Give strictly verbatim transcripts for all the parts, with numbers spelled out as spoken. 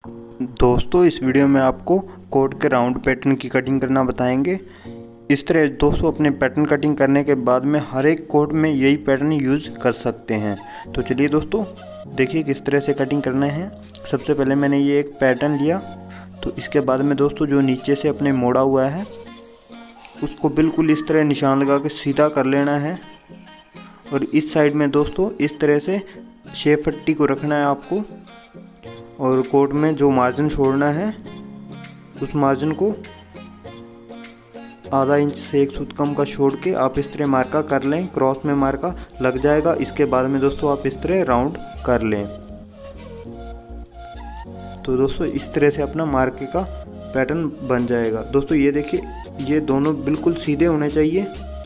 दोस्तों इस वीडियो में आपको कोट के राउंड पैटर्न की कटिंग करना बताएंगे। इस तरह दोस्तों अपने पैटर्न कटिंग करने के बाद में हर एक कोट में यही पैटर्न यूज़ कर सकते हैं। तो चलिए दोस्तों देखिए किस तरह से कटिंग करना है। सबसे पहले मैंने ये एक पैटर्न लिया, तो इसके बाद में दोस्तों जो नीचे से अपने मोड़ा हुआ है उसको बिल्कुल इस तरह निशान लगा के सीधा कर लेना है। और इस साइड में दोस्तों इस तरह से शेप पट्टी को रखना है आपको, और कोट में जो मार्जिन छोड़ना है उस मार्जिन को आधा इंच से एक सूत कम का छोड़ के आप इस तरह मार्का कर लें। क्रॉस में मार्का लग जाएगा। इसके बाद में दोस्तों आप इस तरह राउंड कर लें। तो दोस्तों इस तरह से अपना मार्के का पैटर्न बन जाएगा। दोस्तों ये देखिए ये दोनों बिल्कुल सीधे होने चाहिए।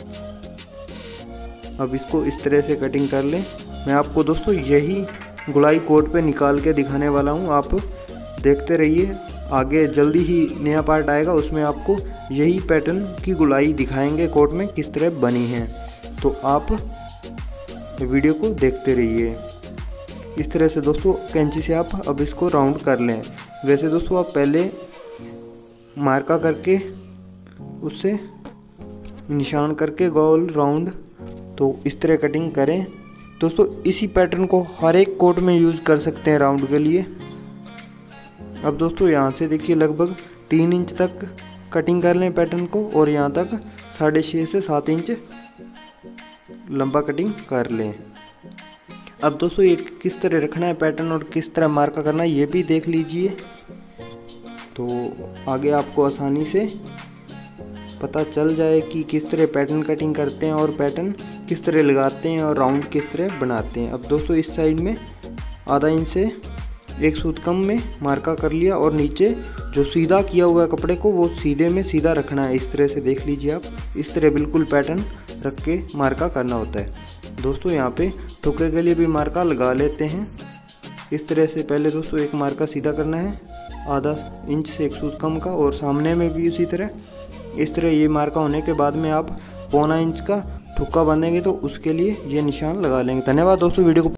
अब इसको इस तरह से कटिंग कर लें। मैं आपको दोस्तों यही गुलाई कोट पे निकाल के दिखाने वाला हूँ, आप देखते रहिए। आगे जल्दी ही नया पार्ट आएगा, उसमें आपको यही पैटर्न की गुलाई दिखाएंगे कोट में किस तरह बनी है। तो आप वीडियो को देखते रहिए। इस तरह से दोस्तों कैंची से आप अब इसको राउंड कर लें। वैसे दोस्तों आप पहले मार्का करके उससे निशान करके गोल राउंड तो इस तरह कटिंग करें। दोस्तों इसी पैटर्न को हर एक कोट में यूज़ कर सकते हैं राउंड के लिए। अब दोस्तों यहाँ से देखिए लगभग तीन इंच तक कटिंग कर लें पैटर्न को, और यहाँ तक साढ़े छः से सात इंच लंबा कटिंग कर लें। अब दोस्तों ये किस तरह रखना है पैटर्न और किस तरह मार्का करना है ये भी देख लीजिए, तो आगे आपको आसानी से पता चल जाए कि किस तरह पैटर्न कटिंग करते हैं और पैटर्न किस तरह लगाते हैं और राउंड किस तरह बनाते हैं। अब दोस्तों इस साइड में आधा इंच से एक सूत कम में मार्का कर लिया, और नीचे जो सीधा किया हुआ है कपड़े को वो सीधे में सीधा रखना है। इस तरह से देख लीजिए आप, इस तरह बिल्कुल पैटर्न रख के मार्का करना होता है। दोस्तों यहाँ पे ठुके के लिए भी मार्का लगा लेते हैं। इस तरह से पहले दोस्तों एक मार्का सीधा करना है आधा इंच से एक सूत कम का, और सामने में भी उसी तरह। इस तरह ये मार्का होने के बाद में आप पौना इंच का ठुक्का बांधेंगे तो उसके लिए ये निशान लगा लेंगे। धन्यवाद दोस्तों वीडियो को